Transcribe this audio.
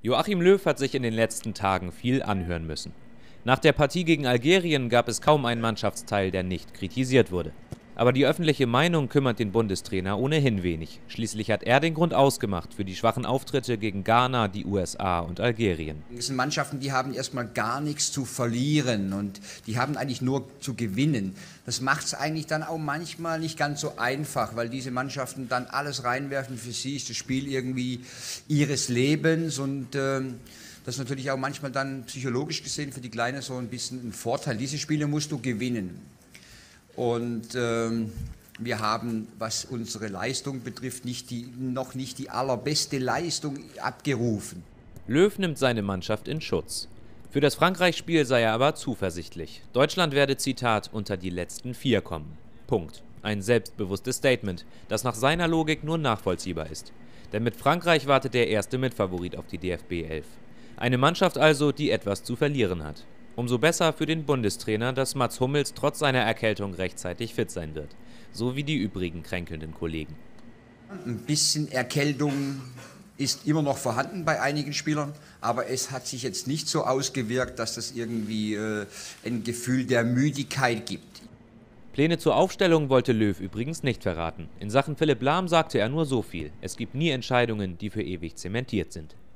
Joachim Löw hat sich in den letzten Tagen viel anhören müssen. Nach der Partie gegen Algerien gab es kaum einen Mannschaftsteil, der nicht kritisiert wurde. Aber die öffentliche Meinung kümmert den Bundestrainer ohnehin wenig. Schließlich hat er den Grund ausgemacht für die schwachen Auftritte gegen Ghana, die USA und Algerien. Das sind Mannschaften, die haben erstmal gar nichts zu verlieren und die haben eigentlich nur zu gewinnen. Das macht es eigentlich dann auch manchmal nicht ganz so einfach, weil diese Mannschaften dann alles reinwerfen. Für sie ist das Spiel irgendwie ihres Lebens und das ist natürlich auch manchmal dann psychologisch gesehen für die Kleinen so ein bisschen ein Vorteil. Diese Spiele musst du gewinnen. Und wir haben, was unsere Leistung betrifft, noch nicht die allerbeste Leistung abgerufen. Löw nimmt seine Mannschaft in Schutz. Für das Frankreich-Spiel sei er aber zuversichtlich. Deutschland werde, Zitat, unter die letzten 4 kommen. Punkt. Ein selbstbewusstes Statement, das nach seiner Logik nur nachvollziehbar ist. Denn mit Frankreich wartet der erste Mitfavorit auf die DFB 11. Eine Mannschaft also, die etwas zu verlieren hat. Umso besser für den Bundestrainer, dass Mats Hummels trotz seiner Erkältung rechtzeitig fit sein wird. So wie die übrigen kränkelnden Kollegen. Ein bisschen Erkältung ist immer noch vorhanden bei einigen Spielern, aber es hat sich jetzt nicht so ausgewirkt, dass es irgendwie ein Gefühl der Müdigkeit gibt. Pläne zur Aufstellung wollte Löw übrigens nicht verraten. In Sachen Philipp Lahm sagte er nur so viel: Es gibt nie Entscheidungen, die für ewig zementiert sind.